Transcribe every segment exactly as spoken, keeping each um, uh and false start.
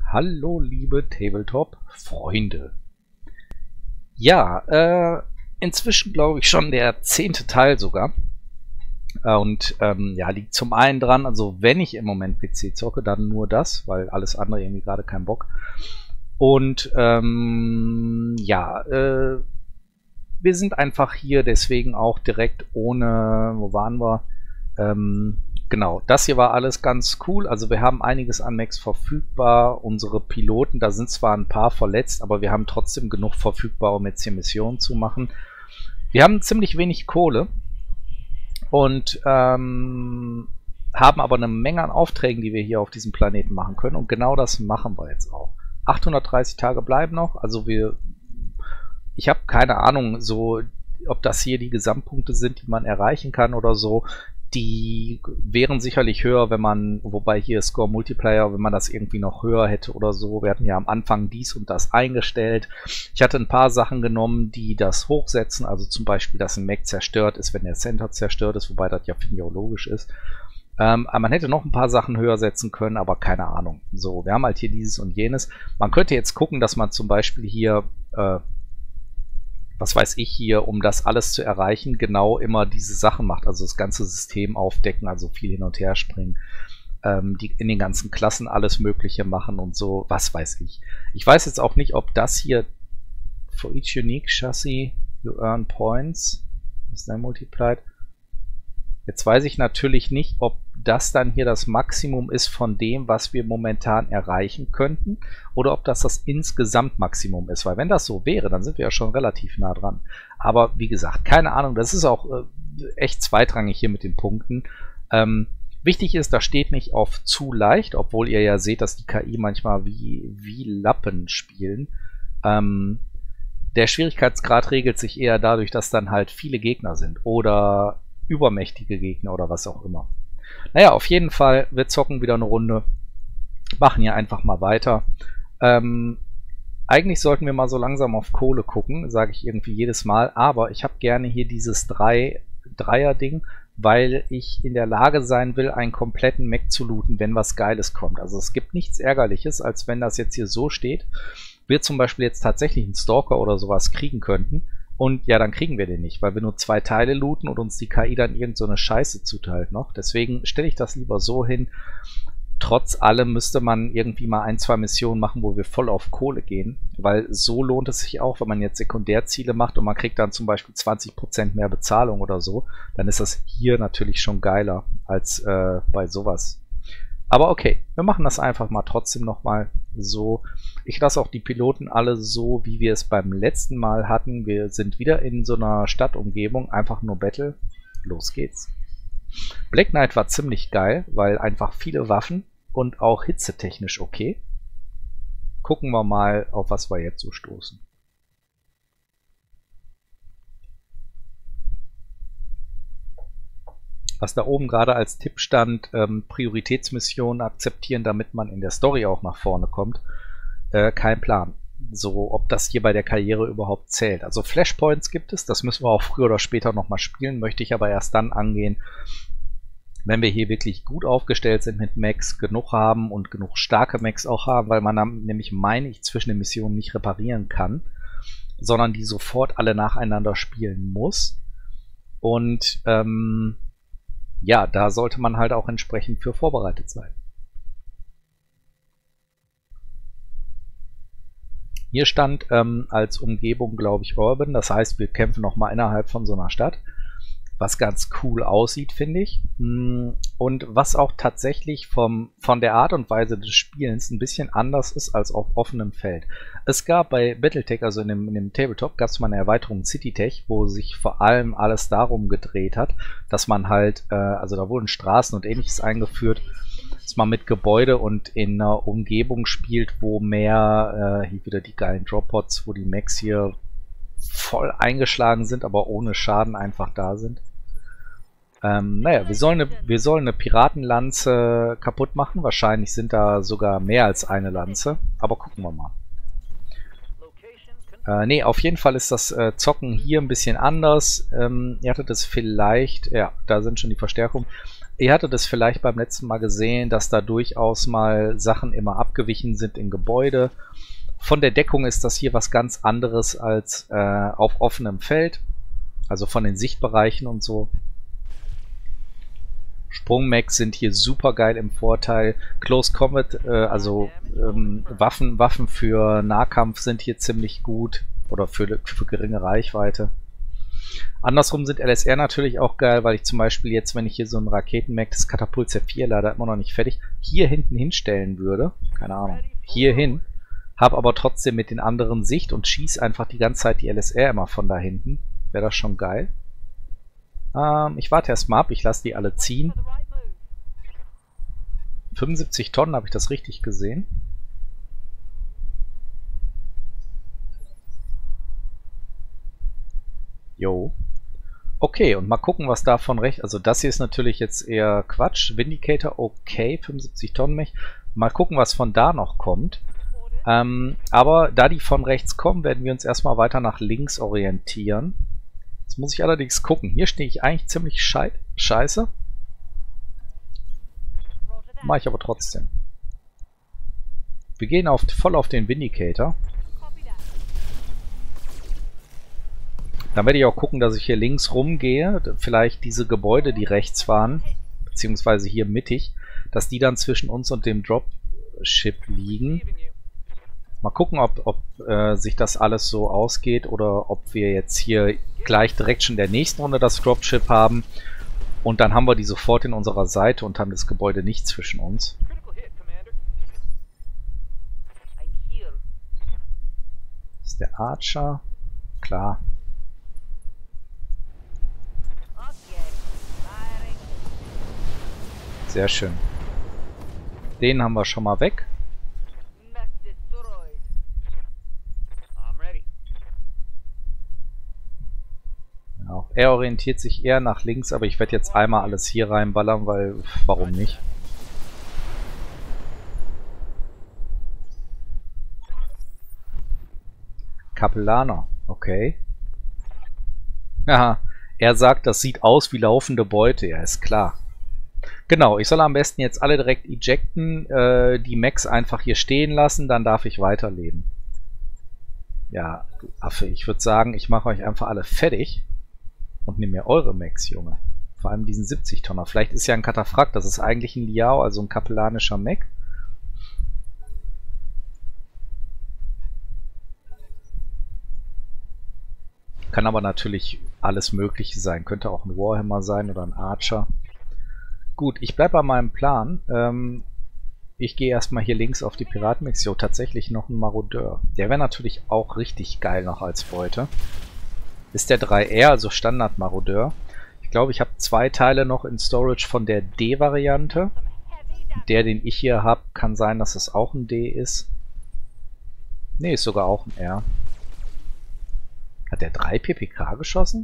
Hallo liebe Tabletop-Freunde. Ja, äh, inzwischen glaube ich schon der zehnte Teil sogar. Und ähm, ja, liegt zum einen dran, also wenn ich im Moment P C zocke, dann nur das, weil alles andere irgendwie gerade keinen Bock. Und ähm, ja, äh, wir sind einfach hier deswegen auch direkt ohne, wo waren wir? Ähm, genau, das hier war alles ganz cool. Also wir haben einiges an Mechs verfügbar. Unsere Piloten, da sind zwar ein paar verletzt, aber wir haben trotzdem genug verfügbar, um jetzt hier Missionen zu machen. Wir haben ziemlich wenig Kohle und ähm, haben aber eine Menge an Aufträgen, die wir hier auf diesem Planeten machen können. Und genau das machen wir jetzt auch. achthundertdreißig Tage bleiben noch. Also wir, ich habe keine Ahnung, so ob das hier die Gesamtpunkte sind, die man erreichen kann oder so. Die wären sicherlich höher, wenn man, wobei hier Score Multiplayer, wenn man das irgendwie noch höher hätte oder so. Wir hatten ja am Anfang dies und das eingestellt. Ich hatte ein paar Sachen genommen, die das hochsetzen, also zum Beispiel, dass ein Mech zerstört ist, wenn der Center zerstört ist, wobei das ja finde ich auch logisch ist. Ähm, aber man hätte noch ein paar Sachen höher setzen können, aber keine Ahnung. So, wir haben halt hier dieses und jenes. Man könnte jetzt gucken, dass man zum Beispiel hier äh, was weiß ich hier, um das alles zu erreichen, genau immer diese Sachen macht, also das ganze System aufdecken, also viel hin und her springen, ähm, die in den ganzen Klassen alles Mögliche machen und so, was weiß ich. Ich weiß jetzt auch nicht, ob das hier for each unique chassis you earn points, ist dann multiplied. Jetzt weiß ich natürlich nicht, ob das dann hier das Maximum ist von dem, was wir momentan erreichen könnten, oder ob das das insgesamt Maximum ist, weil wenn das so wäre, dann sind wir ja schon relativ nah dran. Aber wie gesagt, keine Ahnung, das ist auch äh, echt zweitrangig hier mit den Punkten. Ähm, wichtig ist, da steht nicht auf zu leicht, obwohl ihr ja seht, dass die K I manchmal wie, wie Lappen spielen. Ähm, der Schwierigkeitsgrad regelt sich eher dadurch, dass dann halt viele Gegner sind oder übermächtige Gegner oder was auch immer. Naja, auf jeden Fall, wir zocken wieder eine Runde, machen hier einfach mal weiter. Ähm, eigentlich sollten wir mal so langsam auf Kohle gucken, sage ich irgendwie jedes Mal, aber ich habe gerne hier dieses drei Dreier-Ding, weil ich in der Lage sein will, einen kompletten Mech zu looten, wenn was Geiles kommt. Also es gibt nichts Ärgerliches, als wenn das jetzt hier so steht, wir zum Beispiel jetzt tatsächlich einen Stalker oder sowas kriegen könnten. Und ja, dann kriegen wir den nicht, weil wir nur zwei Teile looten und uns die K I dann irgend so eine Scheiße zuteilt noch. Deswegen stelle ich das lieber so hin. Trotz allem müsste man irgendwie mal ein, zwei Missionen machen, wo wir voll auf Kohle gehen. Weil so lohnt es sich auch, wenn man jetzt Sekundärziele macht und man kriegt dann zum Beispiel zwanzig Prozent mehr Bezahlung oder so. Dann ist das hier natürlich schon geiler als äh, bei sowas. Aber okay, wir machen das einfach mal trotzdem nochmal so. Ich lasse auch die Piloten alle so, wie wir es beim letzten Mal hatten. Wir sind wieder in so einer Stadtumgebung, einfach nur Battle. Los geht's. Black Knight war ziemlich geil, weil einfach viele Waffen und auch hitzetechnisch okay. Gucken wir mal, auf was wir jetzt so stoßen. Was da oben gerade als Tipp stand, ähm, Prioritätsmissionen akzeptieren, damit man in der Story auch nach vorne kommt. Äh, kein Plan. So, ob das hier bei der Karriere überhaupt zählt. Also Flashpoints gibt es, das müssen wir auch früher oder später nochmal spielen, möchte ich aber erst dann angehen, wenn wir hier wirklich gut aufgestellt sind mit Mechs, genug haben und genug starke Mechs auch haben, weil man dann nämlich, meine ich, zwischen den Missionen nicht reparieren kann, sondern die sofort alle nacheinander spielen muss. Und ähm, ja, da sollte man halt auch entsprechend für vorbereitet sein. Hier stand ähm, als Umgebung, glaube ich, Urban. Das heißt, wir kämpfen nochmal innerhalb von so einer Stadt. Was ganz cool aussieht, finde ich. Und was auch tatsächlich vom, von der Art und Weise des Spielens ein bisschen anders ist als auf offenem Feld. Es gab bei Battletech, also in dem, in dem Tabletop, gab es mal eine Erweiterung CityTech, wo sich vor allem alles darum gedreht hat, dass man halt, äh, also da wurden Straßen und ähnliches eingeführt, dass man mit Gebäude und in einer Umgebung spielt, wo mehr, äh, hier wieder die geilen Droppots, wo die Mechs hier voll eingeschlagen sind, aber ohne Schaden einfach da sind. Ähm, naja, wir sollen, eine, wir sollen eine Piratenlanze kaputt machen. Wahrscheinlich sind da sogar mehr als eine Lanze. Aber gucken wir mal. Äh, ne, auf jeden Fall ist das äh, Zocken hier ein bisschen anders. Ähm, ihr hattet es vielleicht... Ja, da sind schon die Verstärkungen. ihr hattet es vielleicht beim letzten Mal gesehen, dass da durchaus mal Sachen immer abgewichen sind in Gebäude. Von der Deckung ist das hier was ganz anderes als äh, auf offenem Feld. Also von den Sichtbereichen und so. Sprungmechs sind hier super geil im Vorteil. Close Combat, äh, also ähm, Waffen, Waffen für Nahkampf sind hier ziemlich gut. Oder für, für geringe Reichweite. Andersrum sind L S R natürlich auch geil, weil ich zum Beispiel jetzt, wenn ich hier so ein Raketenmech, das Katapult Z vier leider immer noch nicht fertig, hier hinten hinstellen würde, keine Ahnung, hier hin, habe aber trotzdem mit den anderen Sicht und schieße einfach die ganze Zeit die L S R immer von da hinten, wäre das schon geil. Ähm, ich warte erstmal ab, ich lasse die alle ziehen. fünfundsiebzig Tonnen, habe ich das richtig gesehen? Jo. Okay, und mal gucken, was davon rechts... Also das hier ist natürlich jetzt eher Quatsch. Vindicator, okay, fünfundsiebzig Tonnen Mech. Mal gucken, was von da noch kommt. Ähm, aber da die von rechts kommen, werden wir uns erstmal weiter nach links orientieren. Jetzt muss ich allerdings gucken. Hier stehe ich eigentlich ziemlich schei scheiße. Mache ich aber trotzdem. Wir gehen auf, voll auf den Vindicator. Dann werde ich auch gucken, dass ich hier links rumgehe. Vielleicht diese Gebäude, die rechts waren, beziehungsweise hier mittig, dass die dann zwischen uns und dem Dropship liegen. Mal gucken, ob, ob äh, sich das alles so ausgeht oder ob wir jetzt hier gleich direkt schon in der nächsten Runde das Dropship haben. Und dann haben wir die sofort in unserer Seite und haben das Gebäude nicht zwischen uns. Das ist der Archer. Klar. Sehr schön. Den haben wir schon mal weg. Ja, er orientiert sich eher nach links, aber ich werde jetzt einmal alles hier reinballern, weil warum nicht? Kapellaner, okay. Aha, er sagt, das sieht aus wie laufende Beute, ja, ist klar. Genau, ich soll am besten jetzt alle direkt ejecten, äh, die Mechs einfach hier stehen lassen, dann darf ich weiterleben. Ja, du Affe, ich würde sagen, ich mache euch einfach alle fertig und nehme mir eure Mechs, Junge. Vor allem diesen siebzig Tonner. Vielleicht ist ja ein Kataphrak, das ist eigentlich ein Liao, also ein kapellanischer Mech. Kann aber natürlich alles Mögliche sein. Könnte auch ein Warhammer sein oder ein Archer. Gut, ich bleibe bei meinem Plan. Ähm, ich gehe erstmal hier links auf die Piratenmission. Tatsächlich noch ein Marodeur. Der wäre natürlich auch richtig geil noch als Beute. Ist der drei R, also Standard Marodeur. Ich glaube, ich habe zwei Teile noch in Storage von der D-Variante. Der, den ich hier habe, kann sein, dass es auch ein D ist. Ne, ist sogar auch ein R. Hat der drei P P K geschossen?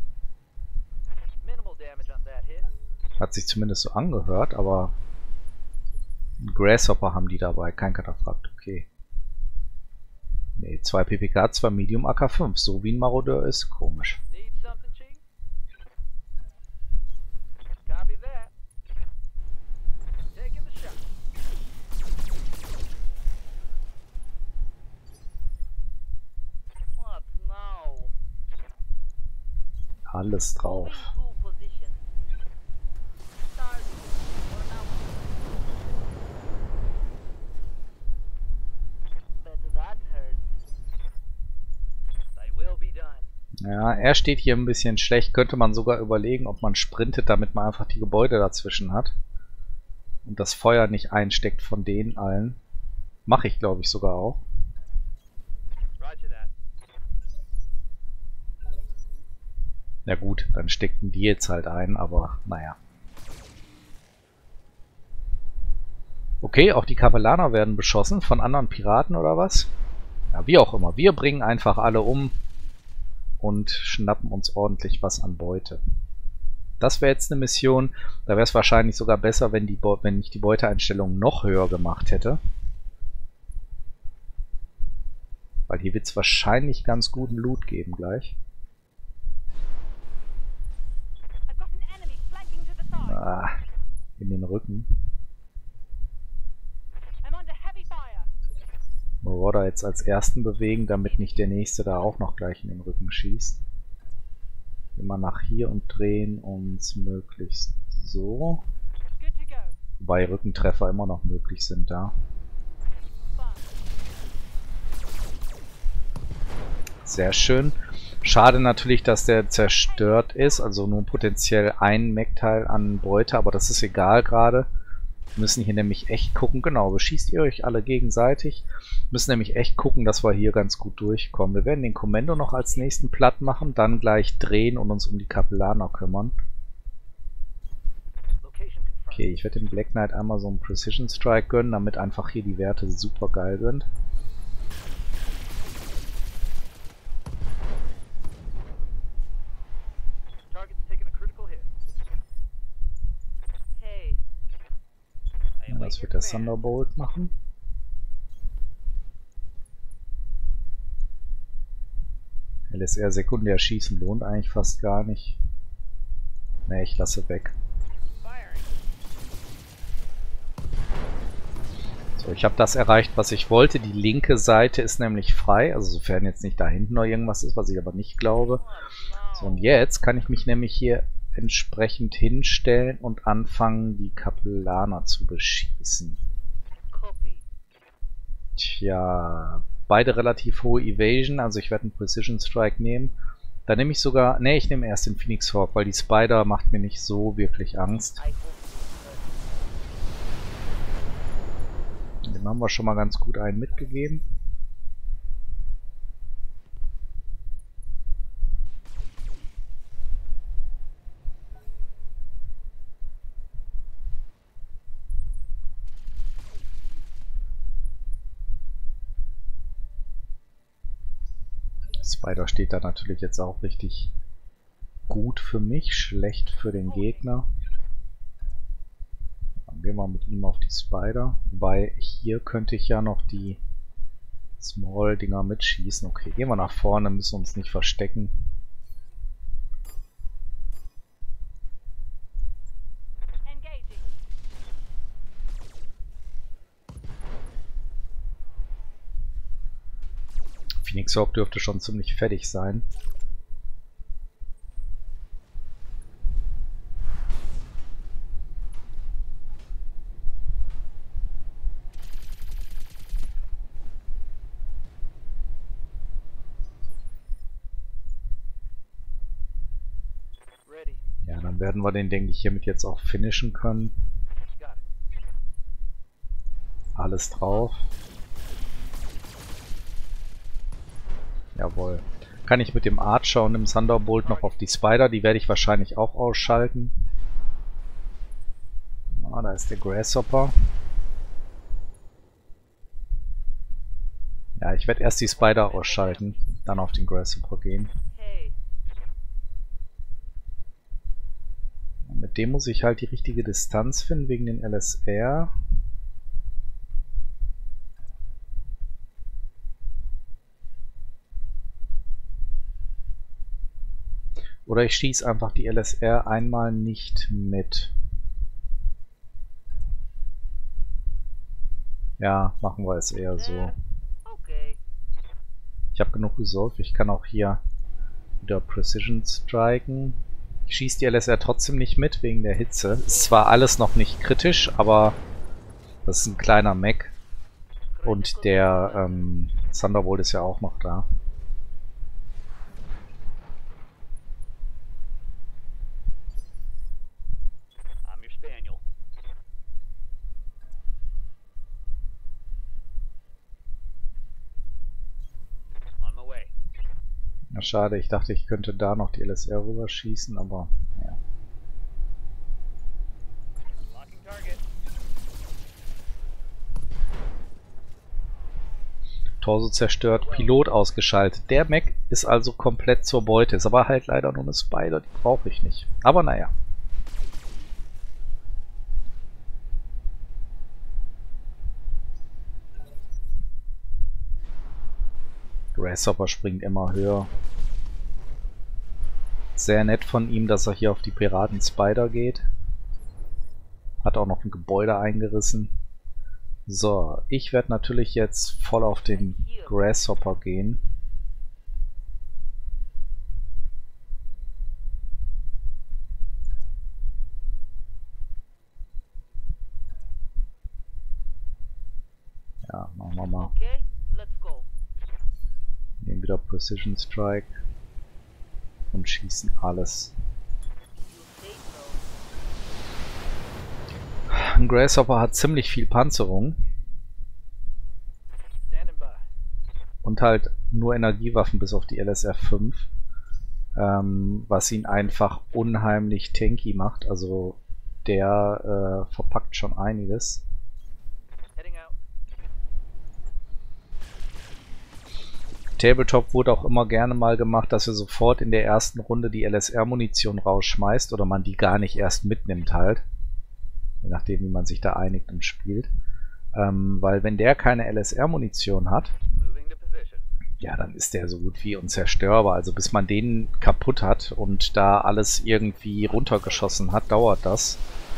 Hat sich zumindest so angehört, aber einen Grasshopper haben die dabei, kein Kataphrak, okay. Ne, zwei P P K, zwei Medium A K fünf, so wie ein Marodeur ist, komisch. Alles drauf. Ja, er steht hier ein bisschen schlecht. Könnte man sogar überlegen, ob man sprintet, damit man einfach die Gebäude dazwischen hat. Und das Feuer nicht einsteckt von denen allen. Mache ich, glaube ich, sogar auch. Ja gut, dann steckten die jetzt halt ein, aber naja. Okay, auch die Kapellaner werden beschossen von anderen Piraten oder was? Ja, wie auch immer. Wir bringen einfach alle um und schnappen uns ordentlich was an Beute. Das wäre jetzt eine Mission. Da wäre es wahrscheinlich sogar besser, wenn, die wenn ich die Beuteeinstellung noch höher gemacht hätte. Weil hier wird es wahrscheinlich ganz guten Loot geben gleich. Ah. in den Rücken. Marauder jetzt als ersten bewegen, damit nicht der nächste da auch noch gleich in den Rücken schießt. Immer nach hier und drehen uns möglichst so. Wobei Rückentreffer immer noch möglich sind da. Sehr schön. Schade natürlich, dass der zerstört ist, also nur potenziell ein Mech-Teil an Beute, aber das ist egal gerade. Wir müssen hier nämlich echt gucken, genau, beschießt ihr euch alle gegenseitig. Wir müssen nämlich echt gucken, dass wir hier ganz gut durchkommen. Wir werden den Kommando noch als nächsten platt machen, dann gleich drehen und uns um die Kapellaner kümmern. Okay, ich werde dem Black Knight einmal so einen Precision Strike gönnen, damit einfach hier die Werte super geil sind. Ja, das wird der Thunderbolt machen. L S R sekundär schießen lohnt eigentlich fast gar nicht. Ne, ich lasse weg. So, ich habe das erreicht, was ich wollte. Die linke Seite ist nämlich frei, also sofern jetzt nicht da hinten noch irgendwas ist, was ich aber nicht glaube. So, und jetzt kann ich mich nämlich hier entsprechend hinstellen und anfangen, die Kapellaner zu beschießen. Tja, beide relativ hohe Evasion, also ich werde einen Precision Strike nehmen. Da nehme ich sogar, ne, ich nehme erst den Phoenix Hawk, weil die Spider macht mir nicht so wirklich Angst. Dem haben wir schon mal ganz gut einen mitgegeben. Spider steht da natürlich jetzt auch richtig gut für mich, schlecht für den Gegner. Dann gehen wir mit ihm auf die Spider, weil hier könnte ich ja noch die Small-Dinger mitschießen. Okay, gehen wir nach vorne, müssen uns nicht verstecken. Phoenix Hawk dürfte schon ziemlich fertig sein. Ja, dann werden wir den, denke ich, hiermit jetzt auch finishen können. Alles drauf. Jawohl. Kann ich mit dem Archer und dem Thunderbolt noch auf die Spider, die werde ich wahrscheinlich auch ausschalten. Ah, da ist der Grasshopper. Ja, ich werde erst die Spider ausschalten, dann auf den Grasshopper gehen. Mit dem muss ich halt die richtige Distanz finden, wegen den L S R. Oder ich schieße einfach die L S R einmal nicht mit. Ja, machen wir es eher so. Ich habe genug Resolve, ich kann auch hier wieder Precision striken. Ich schieße die L S R trotzdem nicht mit, wegen der Hitze. Ist zwar alles noch nicht kritisch, aber das ist ein kleiner Mech. Und der ähm, Thunderbolt ist ja auch noch da. Ja, schade, ich dachte, ich könnte da noch die L S R rüberschießen, aber ja. Torso zerstört, Pilot ausgeschaltet. Der Mech ist also komplett zur Beute. Ist aber halt leider nur eine Spider, die brauche ich nicht. Aber naja. Grasshopper springt immer höher. Sehr nett von ihm, dass er hier auf die Piraten Spider geht. Hat auch noch ein Gebäude eingerissen. So, ich werde natürlich jetzt voll auf den Grasshopper gehen. Ja, machen wir mal. Nehmen wieder Precision Strike und schießen alles. Ein Grasshopper hat ziemlich viel Panzerung. Und halt nur Energiewaffen bis auf die L S R fünf. Ähm, was ihn einfach unheimlich tanky macht. Also der äh, verpackt schon einiges. Tabletop wurde auch immer gerne mal gemacht, dass er sofort in der ersten Runde die L S R-Munition rausschmeißt oder man die gar nicht erst mitnimmt halt. Je nachdem, wie man sich da einigt und spielt. Ähm, weil wenn der keine L S R-Munition hat, ja, dann ist der so gut wie unzerstörbar. Also bis man den kaputt hat und da alles irgendwie runtergeschossen hat, dauert das.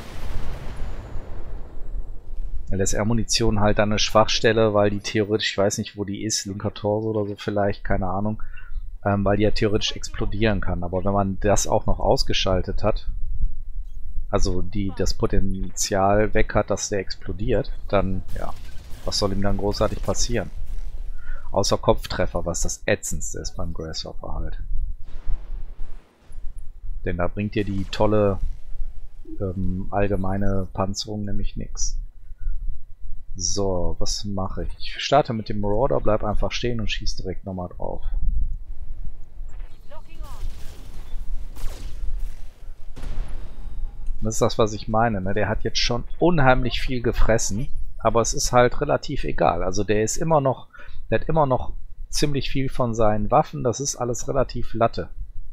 L S R-Munition halt dann eine Schwachstelle, weil die theoretisch, ich weiß nicht, wo die ist, linker Torso oder so vielleicht, keine Ahnung, ähm, weil die ja theoretisch explodieren kann. Aber wenn man das auch noch ausgeschaltet hat, also die das Potenzial weg hat, dass der explodiert, dann, ja, was soll ihm dann großartig passieren? Außer Kopftreffer, was das ätzendste ist beim Grasshopper halt. Denn da bringt dir die tolle ähm, allgemeine Panzerung nämlich nichts. So, was mache ich? Ich starte mit dem Marauder, bleib einfach stehen und schieß direkt nochmal drauf. Das ist das, was ich meine, ne? Der hat jetzt schon unheimlich viel gefressen, aber es ist halt relativ egal. Also der ist immer noch, der hat immer noch ziemlich viel von seinen Waffen, das ist alles relativ Latte.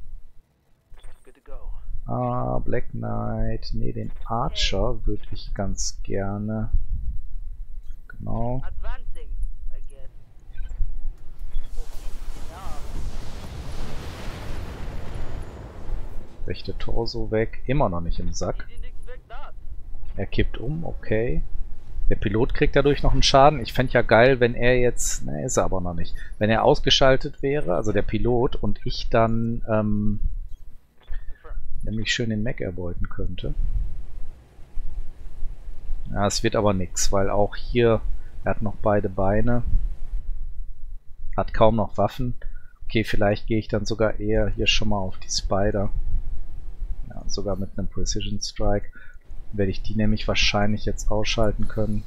Ah, Black Knight, ne, den Archer würde ich ganz gerne. Genau. Rechte Torso weg, immer noch nicht im Sack. Er kippt um, okay. Der Pilot kriegt dadurch noch einen Schaden. Ich fände ja geil, wenn er jetzt, ne, ist er aber noch nicht, wenn er ausgeschaltet wäre, also der Pilot, und ich dann ähm, nämlich schön den Mech erbeuten könnte. Ja, es wird aber nix, weil auch hier, er hat noch beide Beine, hat kaum noch Waffen. Okay, vielleicht gehe ich dann sogar eher hier schon mal auf die Spider. Ja, sogar mit einem Precision Strike werde ich die nämlich wahrscheinlich jetzt ausschalten können.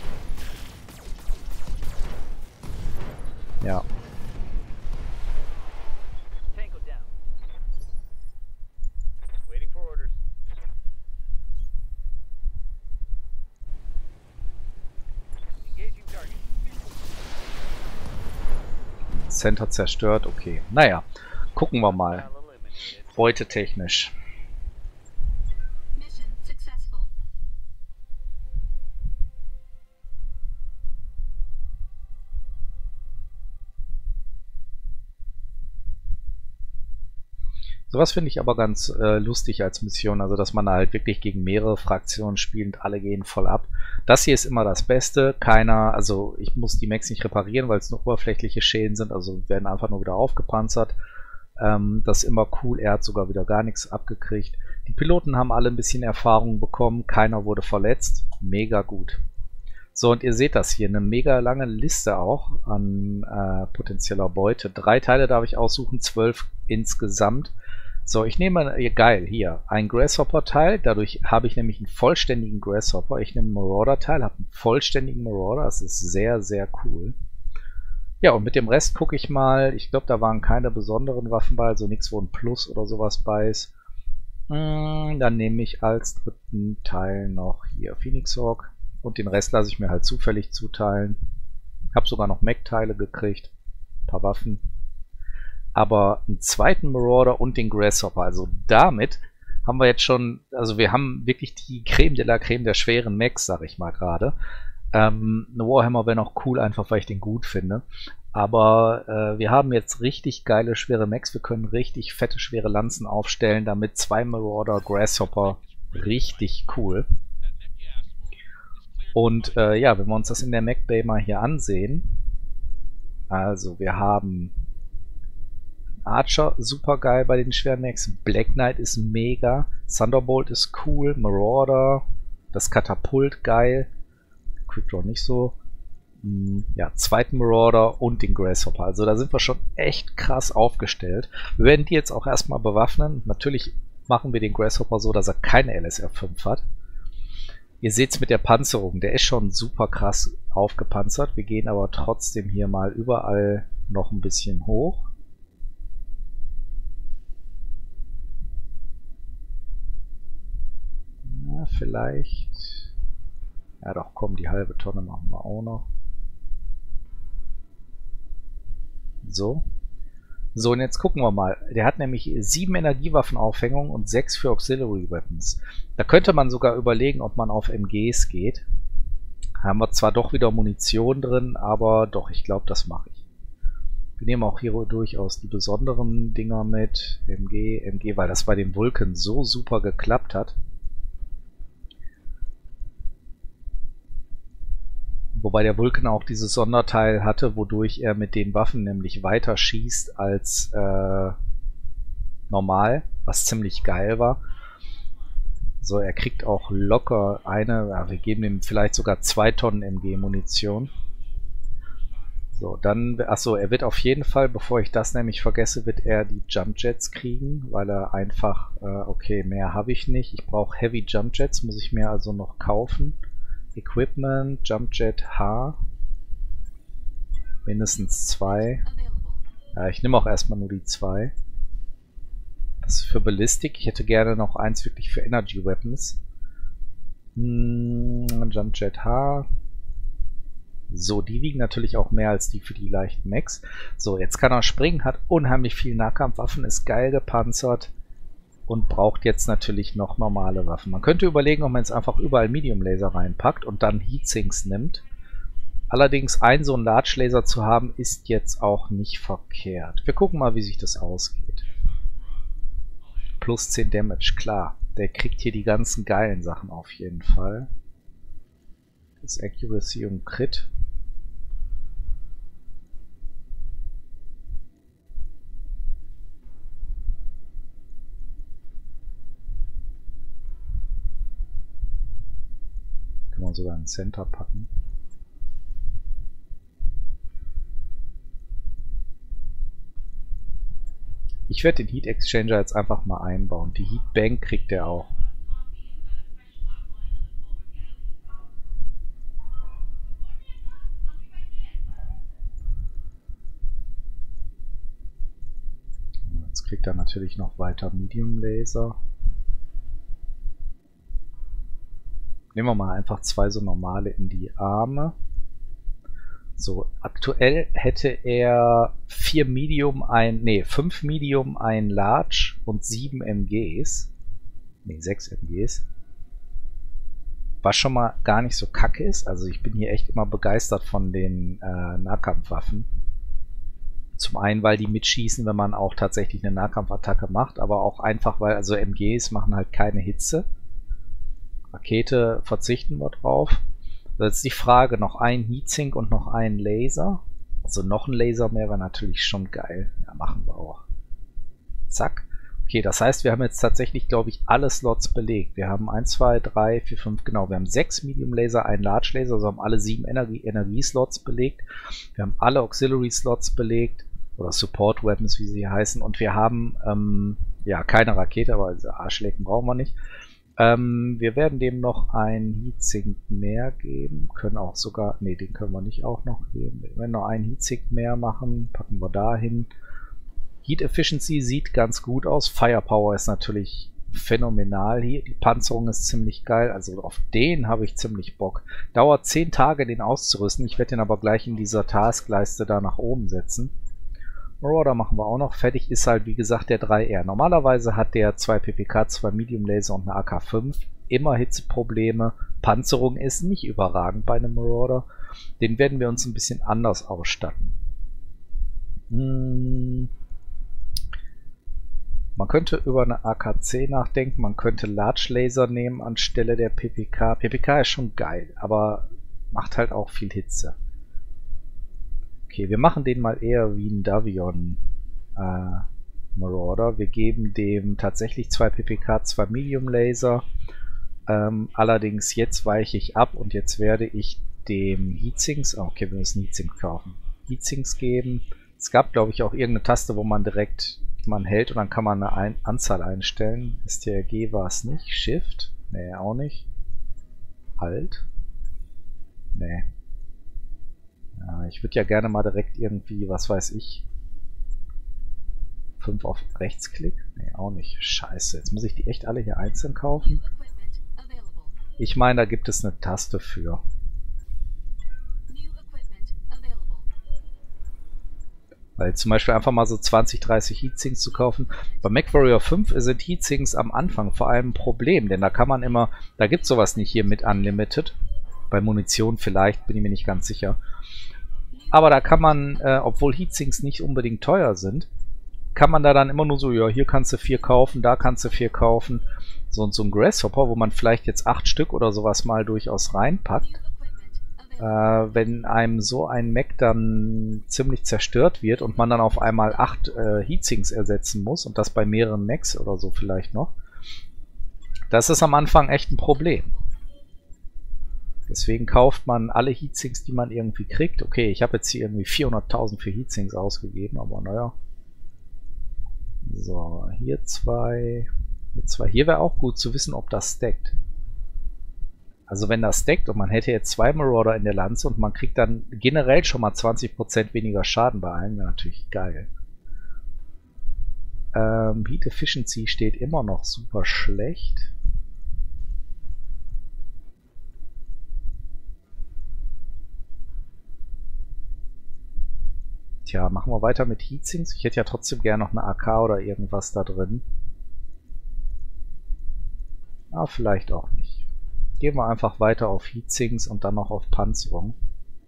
Ja. Center zerstört, okay. Naja, gucken wir mal. Beute technisch. Sowas finde ich aber ganz äh, lustig als Mission, also dass man da halt wirklich gegen mehrere Fraktionen spielt und alle gehen voll ab. Das hier ist immer das Beste, keiner, also ich muss die Mechs nicht reparieren, weil es nur oberflächliche Schäden sind, also werden einfach nur wieder aufgepanzert. Ähm, das ist immer cool, er hat sogar wieder gar nichts abgekriegt. Die Piloten haben alle ein bisschen Erfahrung bekommen, keiner wurde verletzt, mega gut. So, und ihr seht das hier, eine mega lange Liste auch an äh, potenzieller Beute. Drei Teile darf ich aussuchen, zwölf insgesamt. So, ich nehme, geil, hier, ein Grasshopper-Teil, dadurch habe ich nämlich einen vollständigen Grasshopper. Ich nehme einen Marauder-Teil, habe einen vollständigen Marauder, das ist sehr, sehr cool. Ja, und mit dem Rest gucke ich mal, ich glaube, da waren keine besonderen Waffen bei, also nichts, wo ein Plus oder sowas bei ist. Hm, dann nehme ich als dritten Teil noch hier Phoenix Hawk und den Rest lasse ich mir halt zufällig zuteilen. Habe sogar noch Mech-Teile gekriegt, ein paar Waffen. Aber einen zweiten Marauder und den Grasshopper. Also damit haben wir jetzt schon, also wir haben wirklich die Creme de la Creme der schweren Mechs, sag ich mal gerade. Ähm, eine Warhammer wäre noch cool, einfach weil ich den gut finde. Aber äh, wir haben jetzt richtig geile schwere Mechs. Wir können richtig fette schwere Lanzen aufstellen, damit zwei Marauder, Grasshopper, richtig cool. Und äh, ja, wenn wir uns das in der Mech Bay mal hier ansehen, also wir haben Archer, super geil bei den schweren Mechs, Black Knight ist mega, Thunderbolt ist cool, Marauder, das Katapult geil, Quick Draw nicht so, hm, ja, zweiten Marauder und den Grasshopper, also da sind wir schon echt krass aufgestellt. Wir werden die jetzt auch erstmal bewaffnen, natürlich machen wir den Grasshopper so, dass er keine L S R fünf hat. Ihr seht es mit der Panzerung, der ist schon super krass aufgepanzert. Wir gehen aber trotzdem hier mal überall noch ein bisschen hoch. Ja, vielleicht. Ja doch, komm, die halbe Tonne machen wir auch noch. So. So, und jetzt gucken wir mal. Der hat nämlich sieben Energiewaffenaufhängung und sechs für Auxiliary Weapons. Da könnte man sogar überlegen, ob man auf M Gs geht. Haben wir zwar doch wieder Munition drin, aber doch, ich glaube, das mache ich. Wir nehmen auch hier durchaus die besonderen Dinger mit. M G, M G, weil das bei den Vulcan so super geklappt hat. Wobei der Vulcan auch dieses Sonderteil hatte, wodurch er mit den Waffen nämlich weiter schießt als äh, normal, was ziemlich geil war. So, er kriegt auch locker eine, ja, wir geben ihm vielleicht sogar zwei Tonnen M G-Munition. So, dann, achso, er wird auf jeden Fall, bevor ich das nämlich vergesse, wird er die Jump Jets kriegen, weil er einfach, äh, okay, mehr habe ich nicht. Ich brauche Heavy Jump Jets, muss ich mir also noch kaufen. Equipment, Jump Jet H. Mindestens zwei. Ja, ich nehme auch erstmal nur die zwei. Das ist für Ballistik. Ich hätte gerne noch eins wirklich für Energy Weapons. Hm, Jump Jet H. So, die wiegen natürlich auch mehr als die für die leichten Mechs. So, jetzt kann er springen, hat unheimlich viel Nahkampfwaffen, ist geil gepanzert. Und braucht jetzt natürlich noch normale Waffen. Man könnte überlegen, ob man jetzt einfach überall Medium Laser reinpackt und dann Heatsinks nimmt. Allerdings ein so ein Large Laser zu haben, ist jetzt auch nicht verkehrt. Wir gucken mal, wie sich das ausgeht. Plus zehn Damage, klar. Der kriegt hier die ganzen geilen Sachen auf jeden Fall. Das Accuracy und Crit. Kann man sogar einen Center packen. Ich werde den Heat Exchanger jetzt einfach mal einbauen. Die Heat Bank kriegt er auch. Jetzt kriegt er natürlich noch weiter Medium Laser. Nehmen wir mal einfach zwei so normale in die Arme. So, aktuell hätte er vier Medium, ein, nee, fünf Medium, ein Large und sieben M Gs. Nee, sechs M Gs. Was schon mal gar nicht so kacke ist. Also ich bin hier echt immer begeistert von den äh, Nahkampfwaffen. Zum einen, weil die mitschießen, wenn man auch tatsächlich eine Nahkampfattacke macht, aber auch einfach, weil also M Gs machen halt keine Hitze. Rakete verzichten wir drauf. Jetzt die Frage, noch ein Heatsink und noch ein Laser. Also noch ein Laser mehr wäre natürlich schon geil. Ja, machen wir auch. Zack. Okay, das heißt, wir haben jetzt tatsächlich, glaube ich, alle Slots belegt. Wir haben eins, zwei, drei, vier, fünf, genau. Wir haben sechs Medium Laser, ein Large Laser, also haben alle sieben Energie, Energieslots belegt. Wir haben alle Auxiliary Slots belegt. Oder Support Weapons, wie sie heißen. Und wir haben, ähm, ja, keine Rakete, aber diese Arschlecken brauchen wir nicht. Ähm, wir werden dem noch ein Heatsink mehr geben. Können auch sogar, nee, den können wir nicht auch noch geben. Wir werden noch einen Heatsink mehr machen, packen wir da hin. Heat Efficiency sieht ganz gut aus. Firepower ist natürlich phänomenal hier. Die Panzerung ist ziemlich geil. Also auf den habe ich ziemlich Bock. Dauert zehn Tage, den auszurüsten. Ich werde den aber gleich in dieser Taskleiste da nach oben setzen. Marauder machen wir auch noch. Fertig ist halt, wie gesagt, der drei R. Normalerweise hat der zwei P P K, zwei Medium Laser und eine A K fünf. Immer Hitzeprobleme. Panzerung ist nicht überragend bei einem Marauder. Den werden wir uns ein bisschen anders ausstatten. Hm. Man könnte über eine A K C nachdenken, man könnte Large Laser nehmen anstelle der P P K. P P K ist schon geil, aber macht halt auch viel Hitze. Okay, wir machen den mal eher wie ein Davion äh, Marauder. Wir geben dem tatsächlich zwei P P K, zwei Medium Laser. Ähm, allerdings jetzt weiche ich ab und jetzt werde ich dem Heatsinks, oh, okay, wir müssen Heatsinks kaufen, Heatsinks geben. Es gab, glaube ich, auch irgendeine Taste, wo man direkt man hält und dann kann man eine Ein Anzahl einstellen. S T R G war es nicht. Shift? Nee, auch nicht. Alt? Nee. Ja, ich würde ja gerne mal direkt irgendwie, was weiß ich, fünf auf Rechtsklick? Nee, auch nicht. Scheiße, jetzt muss ich die echt alle hier einzeln kaufen. Ich meine, da gibt es eine Taste für. Weil zum Beispiel einfach mal so zwanzig, dreißig Heatsinks zu kaufen. Bei MechWarrior fünf sind Heatsinks am Anfang vor allem ein Problem, denn da kann man immer, da gibt es sowas nicht hier mit Unlimited. Bei Munition vielleicht, bin ich mir nicht ganz sicher. Aber da kann man, äh, obwohl Heatsinks nicht unbedingt teuer sind, kann man da dann immer nur so, ja, hier kannst du vier kaufen, da kannst du vier kaufen. So und so ein Grasshopper, wo man vielleicht jetzt acht Stück oder sowas mal durchaus reinpackt. Äh, wenn einem so ein Mech dann ziemlich zerstört wird und man dann auf einmal acht äh, Heatsinks ersetzen muss und das bei mehreren Mechs oder so vielleicht noch, das ist am Anfang echt ein Problem. Deswegen kauft man alle Heatsinks, die man irgendwie kriegt. Okay, ich habe jetzt hier irgendwie vierhunderttausend für Heatsinks ausgegeben, aber naja. So, hier zwei, hier zwei. Hier wäre auch gut zu wissen, ob das stackt. Also wenn das stackt und man hätte jetzt zwei Marauder in der Lanze und man kriegt dann generell schon mal zwanzig Prozent weniger Schaden bei allen, wäre natürlich geil. Ähm, Heat Efficiency steht immer noch super schlecht. Tja, machen wir weiter mit Heatsinks. Ich hätte ja trotzdem gerne noch eine A K oder irgendwas da drin. Aber vielleicht auch nicht. Gehen wir einfach weiter auf Heatsinks und dann noch auf Panzerung.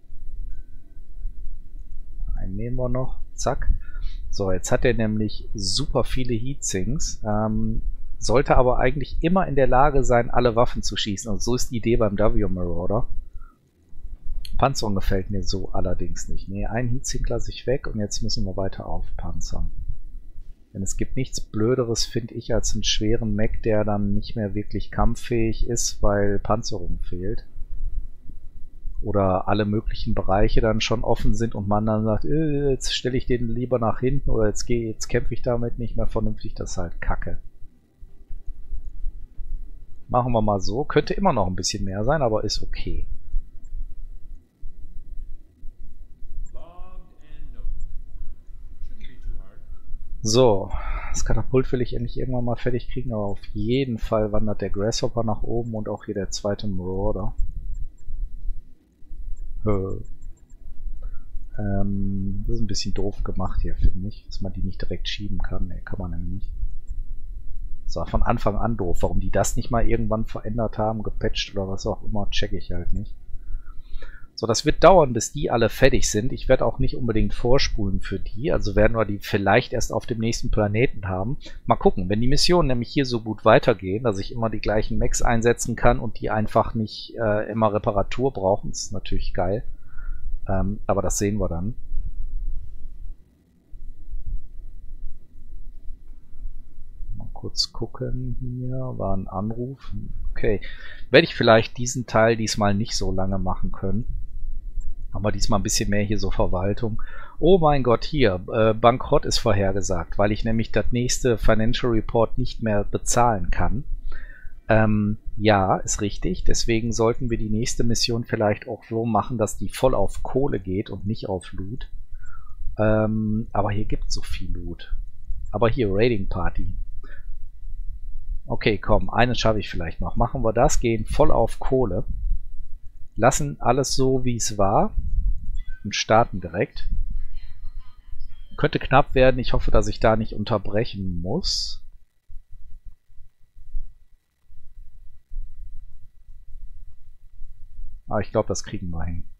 Einen nehmen wir noch. Zack. So, jetzt hat er nämlich super viele Heatsinks. Ähm, sollte aber eigentlich immer in der Lage sein, alle Waffen zu schießen. Und so ist die Idee beim Davion Marauder. Panzerung gefällt mir so allerdings nicht. Ne, einen Heatsink lasse ich weg und jetzt müssen wir weiter aufpanzern. Denn es gibt nichts Blöderes, finde ich, als einen schweren Mech, der dann nicht mehr wirklich kampffähig ist, weil Panzerung fehlt. Oder alle möglichen Bereiche dann schon offen sind und man dann sagt, äh, jetzt stelle ich den lieber nach hinten oder jetzt, gehe, jetzt kämpfe ich damit nicht mehr vernünftig. Das ist halt Kacke. Machen wir mal so. Könnte immer noch ein bisschen mehr sein, aber ist okay. So, das Katapult will ich endlich irgendwann mal fertig kriegen, aber auf jeden Fall wandert der Grasshopper nach oben und auch hier der zweite Marauder. Ähm, das ist ein bisschen doof gemacht hier, finde ich, dass man die nicht direkt schieben kann. Ne, kann man nämlich nicht. Das war von Anfang an doof. Warum die das nicht mal irgendwann verändert haben, gepatcht oder was auch immer, checke ich halt nicht. So, das wird dauern, bis die alle fertig sind. Ich werde auch nicht unbedingt vorspulen für die. Also werden wir die vielleicht erst auf dem nächsten Planeten haben. Mal gucken, wenn die Missionen nämlich hier so gut weitergehen, dass ich immer die gleichen Mechs einsetzen kann und die einfach nicht äh, immer Reparatur brauchen, ist natürlich geil. Ähm, aber das sehen wir dann. Mal kurz gucken hier. War ein Anruf. Okay. Werde ich vielleicht diesen Teil diesmal nicht so lange machen können. Haben wir diesmal ein bisschen mehr hier so Verwaltung. Oh mein Gott, hier, äh, Bankrott ist vorhergesagt, weil ich nämlich das nächste Financial Report nicht mehr bezahlen kann. Ähm, ja, ist richtig. Deswegen sollten wir die nächste Mission vielleicht auch so machen, dass die voll auf Kohle geht und nicht auf Loot. Ähm, aber hier gibt es so viel Loot. Aber hier, Raiding Party. Okay, komm, eines schaffe ich vielleicht noch. Machen wir das, gehen voll auf Kohle. Lassen alles so, wie es war und starten direkt. Könnte knapp werden. Ich hoffe, dass ich da nicht unterbrechen muss. Aber ich glaube, das kriegen wir hin.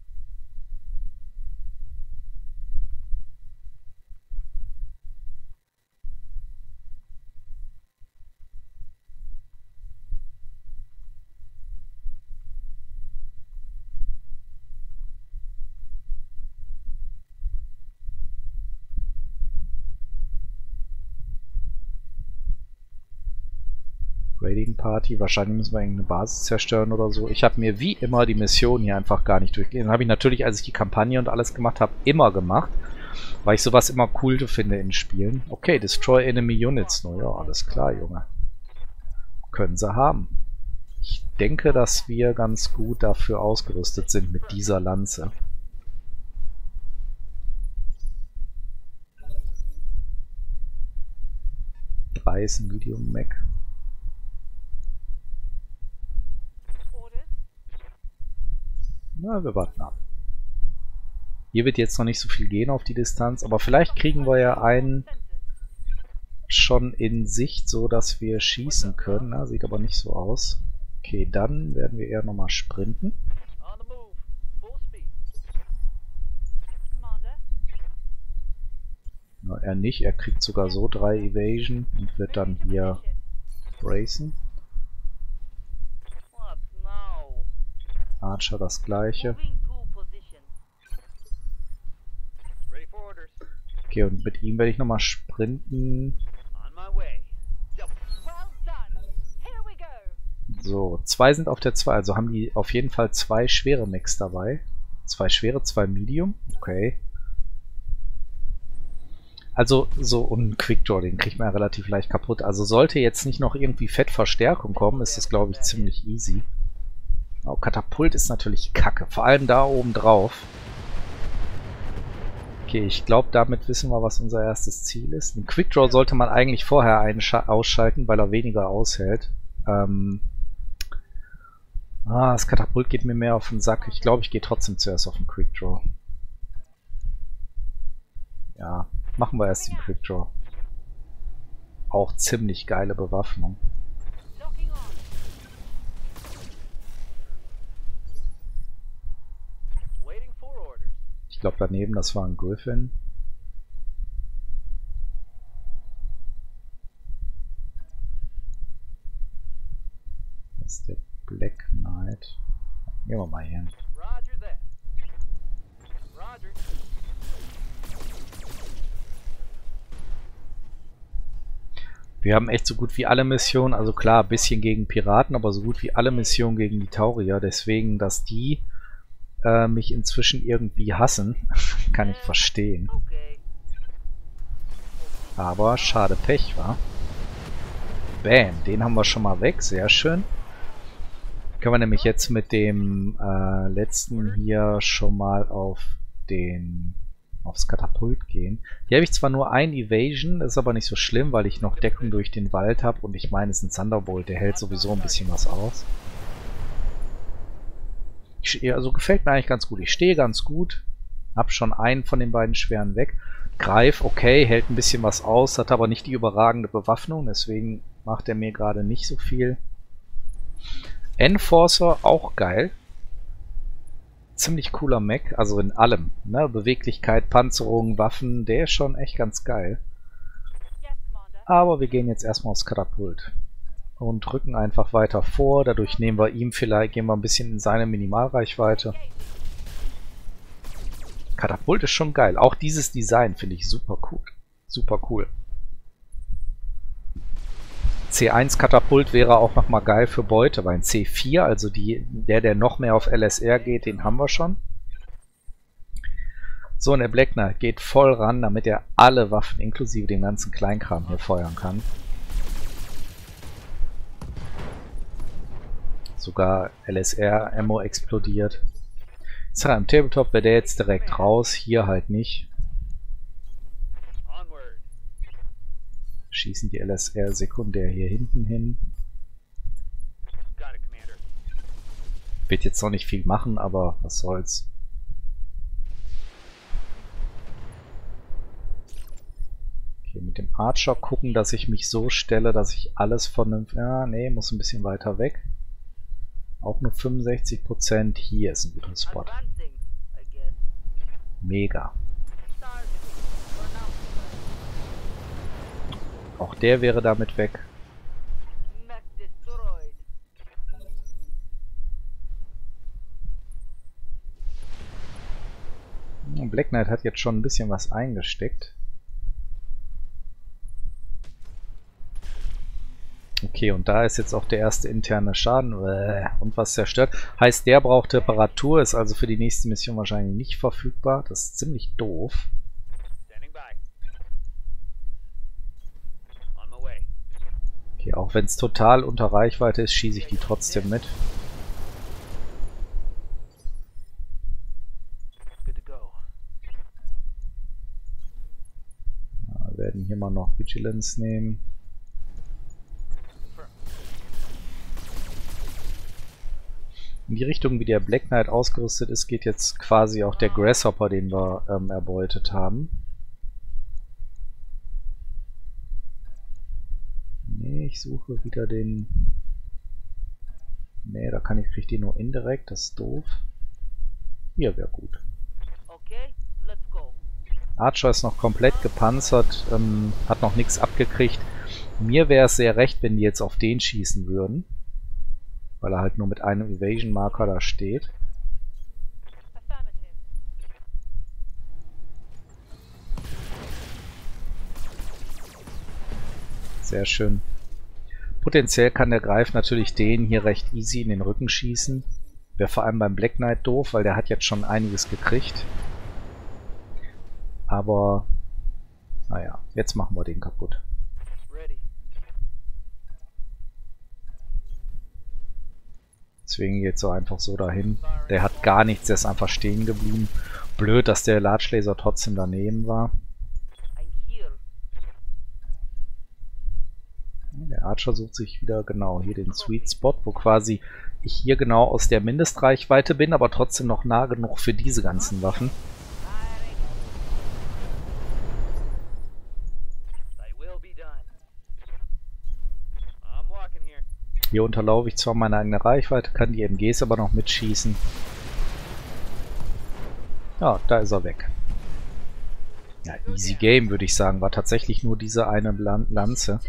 Raiding Party. Wahrscheinlich müssen wir irgendeine Basis zerstören oder so. Ich habe mir wie immer die Mission hier einfach gar nicht durchgelesen. Habe ich natürlich, als ich die Kampagne und alles gemacht habe, immer gemacht. Weil ich sowas immer cool finde in Spielen. Okay, Destroy Enemy Units. No, ja, alles klar, Junge. Können sie haben. Ich denke, dass wir ganz gut dafür ausgerüstet sind mit dieser Lanze. drei ist ein Medium Mac. Na, wir warten ab. Hier wird jetzt noch nicht so viel gehen auf die Distanz, aber vielleicht kriegen wir ja einen schon in Sicht, so dass wir schießen können. Na, sieht aber nicht so aus. Okay, dann werden wir eher nochmal sprinten. Na, er nicht, er kriegt sogar so drei Evasion und wird dann hier racen. Archer das gleiche. Okay, und mit ihm werde ich nochmal sprinten. So, zwei sind auf der zwei, also haben die auf jeden Fall zwei schwere Mechs dabei. Zwei schwere, zwei Medium. Okay. Also, so ein Quickdraw, den kriegt man ja relativ leicht kaputt. Also sollte jetzt nicht noch irgendwie Fettverstärkung kommen, ist das, glaube ich, ziemlich easy. Oh, Katapult ist natürlich kacke, vor allem da oben drauf. Okay, ich glaube, damit wissen wir, was unser erstes Ziel ist. Den Quickdraw sollte man eigentlich vorher ausschalten, weil er weniger aushält. Ähm ah, das Katapult geht mir mehr auf den Sack. Ich glaube, ich gehe trotzdem zuerst auf den Quickdraw. Ja, machen wir erst den Quickdraw. Auch ziemlich geile Bewaffnung. Ich glaube daneben, das war ein Griffin. Das ist der Black Knight. Gehen wir mal hin. Wir haben echt so gut wie alle Missionen, also klar, ein bisschen gegen Piraten, aber so gut wie alle Missionen gegen die Taurier. Deswegen, dass die äh, mich inzwischen irgendwie hassen, kann ich verstehen. Aber schade Pech, wa? Bam, den haben wir schon mal weg, sehr schön. Können wir nämlich jetzt mit dem äh, letzten hier schon mal auf den aufs Katapult gehen. Hier habe ich zwar nur ein Evasion, ist aber nicht so schlimm, weil ich noch Deckung durch den Wald habe und ich meine, es ist ein Thunderbolt, der hält sowieso ein bisschen was aus. Ich, also gefällt mir eigentlich ganz gut. Ich stehe ganz gut, habe schon einen von den beiden schweren weg. Greif, okay, hält ein bisschen was aus, hat aber nicht die überragende Bewaffnung, deswegen macht er mir gerade nicht so viel. Enforcer, auch geil. Ziemlich cooler Mech, also in allem. Ne? Beweglichkeit, Panzerung, Waffen, der ist schon echt ganz geil. Aber wir gehen jetzt erstmal aufs Katapult. Und rücken einfach weiter vor. Dadurch nehmen wir ihm vielleicht, gehen wir ein bisschen in seine Minimalreichweite. Katapult ist schon geil. Auch dieses Design finde ich super cool. Super cool. C eins Katapult wäre auch nochmal geil für Beute, weil ein C vier, also die, der, der noch mehr auf L S R geht, den haben wir schon. So, und der Black Knight geht voll ran, damit er alle Waffen, inklusive dem ganzen Kleinkram hier feuern kann. Sogar L S R-Ammo explodiert. Ich sage, im Tabletop wäre der jetzt direkt raus, hier halt nicht. Schießen die L S R sekundär hier hinten hin. Wird jetzt noch nicht viel machen, aber was soll's. Okay, mit dem Archer gucken, dass ich mich so stelle, dass ich alles von dem... Ja, nee, muss ein bisschen weiter weg. Auch nur fünfundsechzig Prozent. Hier ist ein guter Spot. Mega. Auch der wäre damit weg. Black Knight hat jetzt schon ein bisschen was eingesteckt. Okay. Okay, und da ist jetzt auch der erste interne Schaden und was zerstört. Heißt, der braucht Reparatur, ist also für die nächste Mission wahrscheinlich nicht verfügbar. Das ist ziemlich doof. Okay, auch wenn es total unter Reichweite ist, schieße ich die trotzdem mit. Ja, wir werden hier mal noch Vigilance nehmen. In die Richtung, wie der Black Knight ausgerüstet ist, geht jetzt quasi auch der Grasshopper, den wir ähm, erbeutet haben. Nee, ich suche wieder den... Nee, da kann ich, krieg ich den nur indirekt, das ist doof. Hier wäre gut. Archer ist noch komplett gepanzert, ähm, hat noch nichts abgekriegt. Mir wäre es sehr recht, wenn die jetzt auf den schießen würden. Weil er halt nur mit einem Evasion-Marker da steht. Sehr schön. Potenziell kann der Greif natürlich den hier recht easy in den Rücken schießen. Wäre vor allem beim Black Knight doof, weil der hat jetzt schon einiges gekriegt. Aber, naja, jetzt machen wir den kaputt. Deswegen geht es so einfach so dahin. Der hat gar nichts, der ist einfach stehen geblieben. Blöd, dass der Large Laser trotzdem daneben war. Der Archer sucht sich wieder genau hier den Sweet Spot, wo quasi ich hier genau aus der Mindestreichweite bin, aber trotzdem noch nah genug für diese ganzen Waffen. Hier unterlaufe ich zwar meine eigene Reichweite, kann die M Gs aber noch mitschießen. Ja, da ist er weg. Ja, easy game würde ich sagen, war tatsächlich nur diese eine Lanze.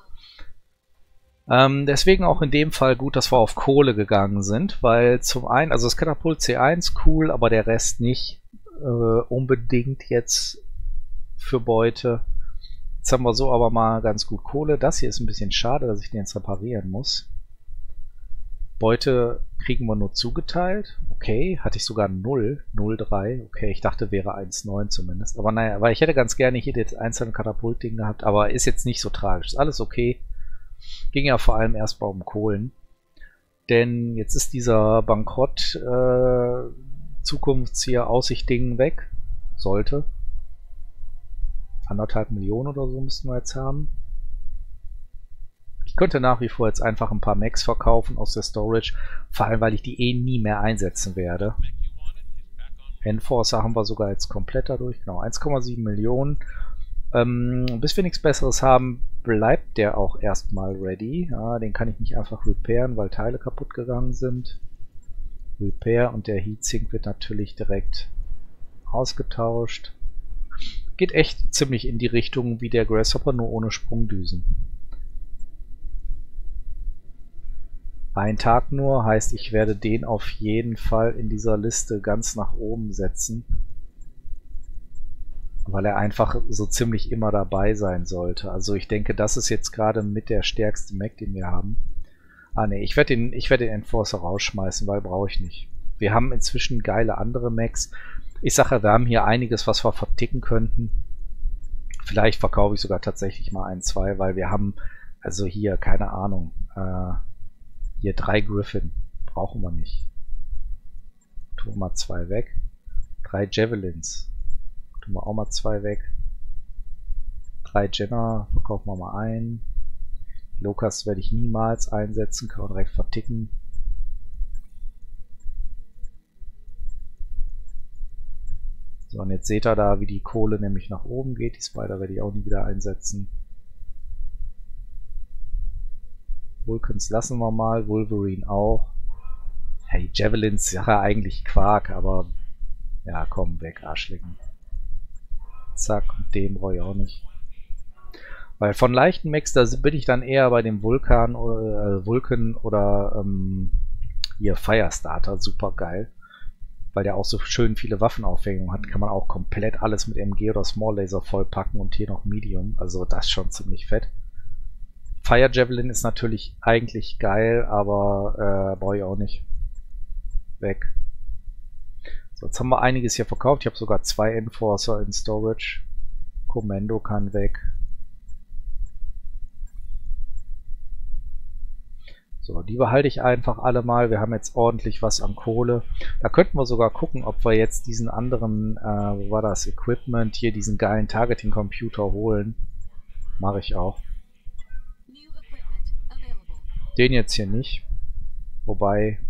Ähm, deswegen auch in dem Fall gut, dass wir auf Kohle gegangen sind, weil zum einen, also das Katapult C eins cool, aber der Rest nicht äh, unbedingt jetzt für Beute. Jetzt haben wir so aber mal ganz gut Kohle. Das hier ist ein bisschen schade, dass ich den jetzt reparieren muss. Beute kriegen wir nur zugeteilt. Okay, hatte ich sogar null, null Komma drei. Okay, ich dachte wäre eins Komma neun zumindest. Aber naja, weil ich hätte ganz gerne hier das einzelne Katapultding gehabt, aber ist jetzt nicht so tragisch. Ist alles okay. Ging ja vor allem erstmal um Kohlen. Denn jetzt ist dieser Bankrott äh, Zukunftsziel Aussicht-Ding weg. Sollte. Anderthalb Millionen oder so müssten wir jetzt haben. Ich könnte nach wie vor jetzt einfach ein paar Mechs verkaufen aus der Storage, vor allem weil ich die eh nie mehr einsetzen werde. Enforcer haben wir sogar jetzt komplett dadurch, genau, eins Komma sieben Millionen. Ähm, bis wir nichts Besseres haben, bleibt der auch erstmal ready. Ja, den kann ich nicht einfach repairen, weil Teile kaputt gegangen sind. Repair und der Heatsink wird natürlich direkt ausgetauscht. Geht echt ziemlich in die Richtung wie der Grasshopper, nur ohne Sprungdüsen. Ein Tag nur, heißt, ich werde den auf jeden Fall in dieser Liste ganz nach oben setzen. Weil er einfach so ziemlich immer dabei sein sollte. Also ich denke, das ist jetzt gerade mit der stärkste Mech, den wir haben. Ah ne, ich werde den, ich werde den Enforcer rausschmeißen, weil brauche ich nicht. Wir haben inzwischen geile andere Mechs. Ich sage, wir haben hier einiges, was wir verticken könnten. Vielleicht verkaufe ich sogar tatsächlich mal ein, zwei, weil wir haben, also hier, keine Ahnung, äh, hier drei Griffin. Brauchen wir nicht. Tun wir mal zwei weg. Drei Javelins. Tun wir auch mal zwei weg. Drei Jenner, verkaufen wir mal ein. Locust werde ich niemals einsetzen, kann man direkt verticken. So, und jetzt seht ihr da, wie die Kohle nämlich nach oben geht. Die Spider werde ich auch nie wieder einsetzen. Vulcans lassen wir mal, Wolverine auch. Hey, Javelins, ja eigentlich Quark, aber ja, komm, weg, Arschlecken. Zack, und den brauche ich auch nicht. Weil von leichten Mechs, da bin ich dann eher bei dem Vulkan oder äh, Vulcan oder ähm, hier Firestarter, super geil. Weil der auch so schön viele Waffenaufhängungen hat, kann man auch komplett alles mit M G oder Small Laser vollpacken und hier noch Medium. Also das ist schon ziemlich fett. Fire Javelin ist natürlich eigentlich geil, aber äh, brauche ich auch nicht. Weg. So, jetzt haben wir einiges hier verkauft. Ich habe sogar zwei Enforcer in Storage. Kommando kann weg. So, die behalte ich einfach alle mal. Wir haben jetzt ordentlich was an Kohle. Da könnten wir sogar gucken, ob wir jetzt diesen anderen, äh, wo war das, Equipment, hier diesen geilen Targeting-Computer holen. Mache ich auch. Den jetzt hier nicht. Wobei...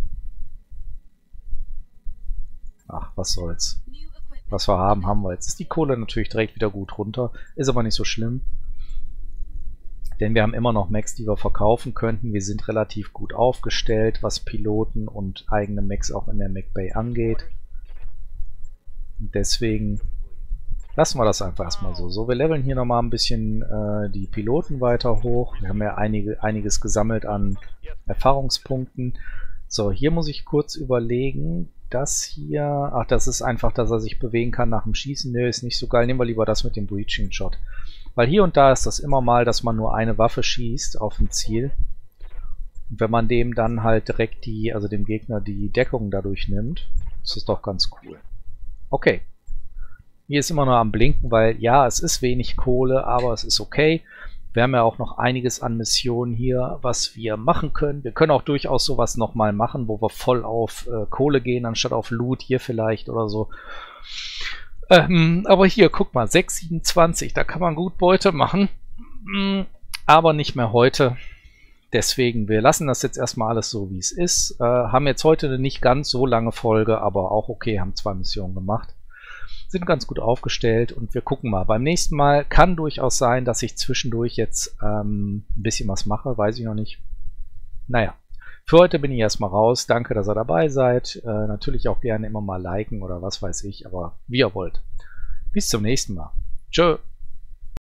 Ach, was soll's. Was wir haben, haben wir. Jetzt ist die Kohle natürlich direkt wieder gut runter. Ist aber nicht so schlimm. Denn wir haben immer noch Mechs, die wir verkaufen könnten. Wir sind relativ gut aufgestellt, was Piloten und eigene Mechs auch in der Mech Bay angeht. Und deswegen lassen wir das einfach erstmal so. So, wir leveln hier nochmal ein bisschen äh, die Piloten weiter hoch. Wir haben ja einige, einiges gesammelt an Erfahrungspunkten. So, hier muss ich kurz überlegen. Das hier, ach, das ist einfach, dass er sich bewegen kann nach dem Schießen. Nö, ist nicht so geil. Nehmen wir lieber das mit dem Breaching Shot. Weil hier und da ist das immer mal, dass man nur eine Waffe schießt auf ein Ziel. Und wenn man dem dann halt direkt die, also dem Gegner die Deckung dadurch nimmt, ist das doch ganz cool. Okay. Hier ist immer nur am Blinken, weil ja, es ist wenig Kohle, aber es ist okay. Wir haben ja auch noch einiges an Missionen hier, was wir machen können. Wir können auch durchaus sowas nochmal machen, wo wir voll auf äh, Kohle gehen, anstatt auf Loot hier vielleicht oder so. Ähm, aber hier, guck mal, sechs siebenundzwanzig, da kann man gut Beute machen. Aber nicht mehr heute. Deswegen, wir lassen das jetzt erstmal alles so, wie es ist. Äh, haben jetzt heute eine nicht ganz so lange Folge, aber auch okay, haben zwei Missionen gemacht. Sind ganz gut aufgestellt und wir gucken mal. Beim nächsten Mal kann durchaus sein, dass ich zwischendurch jetzt ähm, ein bisschen was mache, weiß ich noch nicht. Naja, für heute bin ich erstmal raus. Danke, dass ihr dabei seid. Äh, natürlich auch gerne immer mal liken oder was weiß ich, aber wie ihr wollt. Bis zum nächsten Mal. Tschö.